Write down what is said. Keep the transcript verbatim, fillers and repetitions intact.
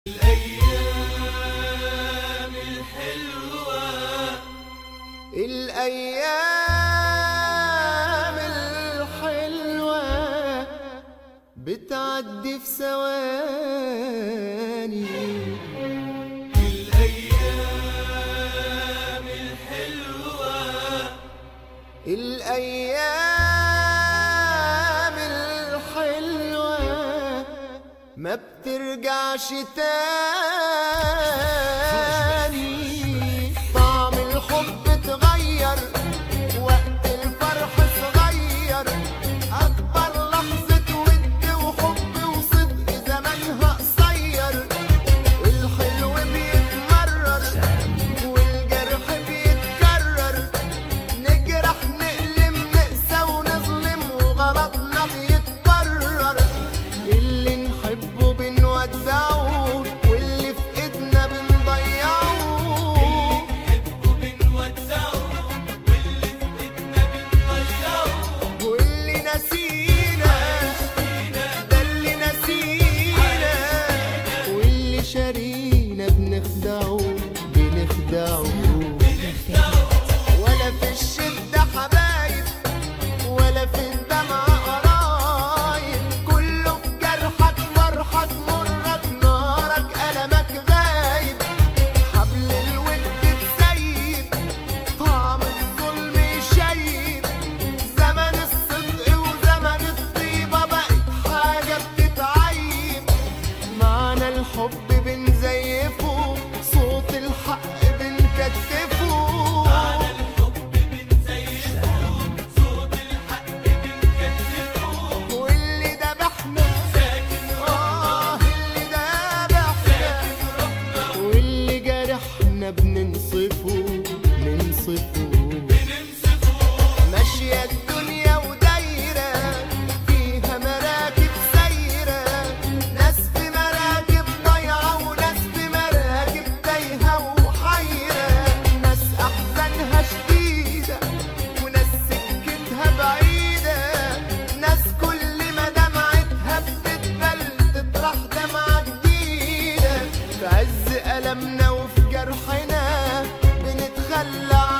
الأيام الحلوة الأيام الحلوة بتعدي في ثواني. الأيام الحلوة الأيام الحلوة ما بترجعش تاني. طعم الحب اتغير، وقت الفرح صغير، أكبر لحظة ود وحب وصدق زمانها قصير. الحلو بيتمرر والجرح بيتكرر، نجرح نألم نقسى ونظلم وغلطنا بيتكرر. اللي نحبه بنودعه واللي في ايدنا بنضيعه، واللي نسينا ده اللي نسينا، واللي شارينا بنخدعه بنخدعه. ولا في الشدة حبايب ولا في الدمع قرايب، كله في جرحك فرحك مرك نارك ألمك غايب. حبل الود تسيب، طعم الظلم يشيب، زمن الصدق وزمن الطيبة بقت حاجة بتتعيب. معنى الحب بنزيفه، صوت الحق بنكتفه. واللي ذبحنا آه اللي ذبحنا، واللي جرحنا بننصفه ننصفه. ماشية الدنيا ودايرة فيها مراكب سايرة، ناس في مراكب ضايعة وناس في مراكب تايهة وحيرة. ناس أحزانها شديدة وناس سكتها بعيدة، ناس كل ما دمعتها بتتبل تطرح دمعة جديدة. في عز ألمنا وفي جرحنا بنتخلى